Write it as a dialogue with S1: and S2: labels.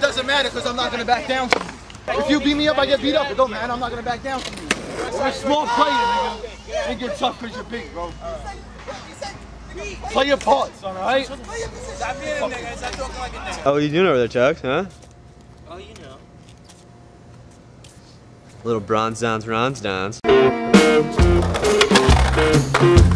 S1: doesn't matter because I'm not gonna back down from you. If you beat me up, I get beat up. It don't matter. I'm not gonna back down from you. You're a small player, nigga. You get tough because you're big, bro. Play your part, son, alright?
S2: Oh, what are you doing over there, Chuck? Huh?
S3: Oh, you know.
S2: Little bronze downs.